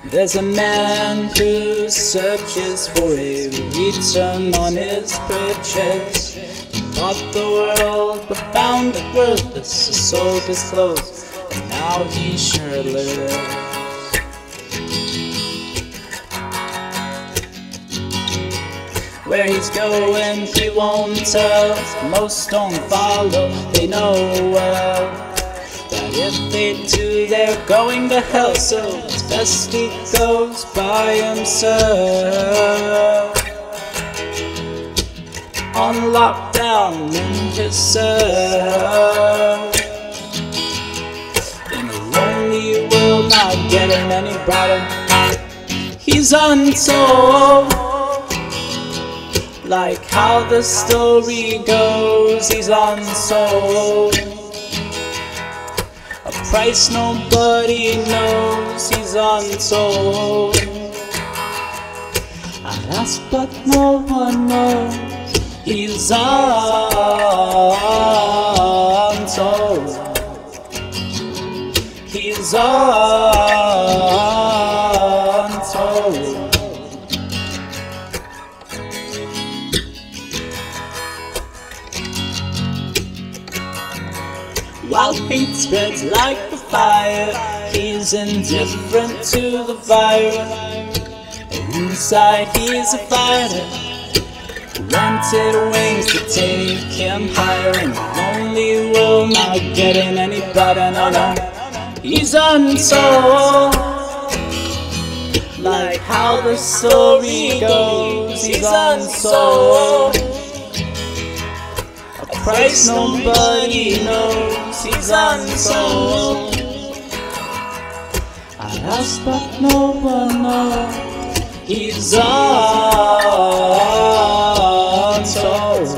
There's a man who searches for a return on his purchase. He bought the world but found it worthless. He sold his clothes and now he's shirtless. Where he's going he won't tell. Most don't follow, they know well that if they do they're going to hell. So it's best he goes by himself, on lockdown in his cell, in a lonely world not getting any brighter. He's untold, like how the story goes. He's unsold, a price nobody knows. He's untold. I ask but no one knows. He's untold. He's untold. While hate spreads like a fire, he's indifferent to the virus. Inside he's a fighter, rented wings to take him higher. In a lonely world not getting any better, no, no. He's untold, like how the story goes. He's untold, a price nobody knows. He's untold. I ask but no one knows. He's untold.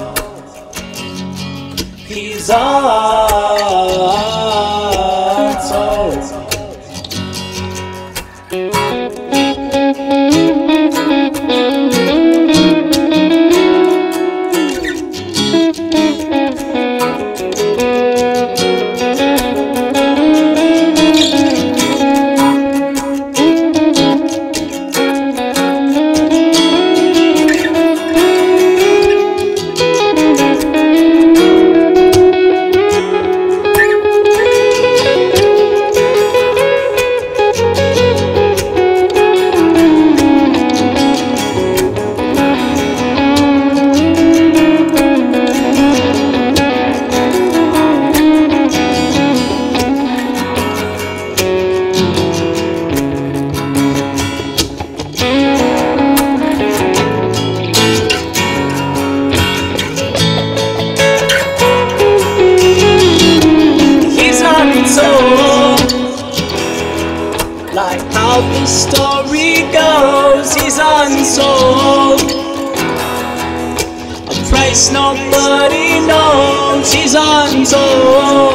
He's untold. Like how the story goes. He's unsold, a price nobody knows. He's untold.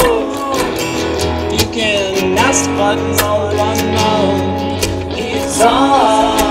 You can ask but no one knows. He's untold.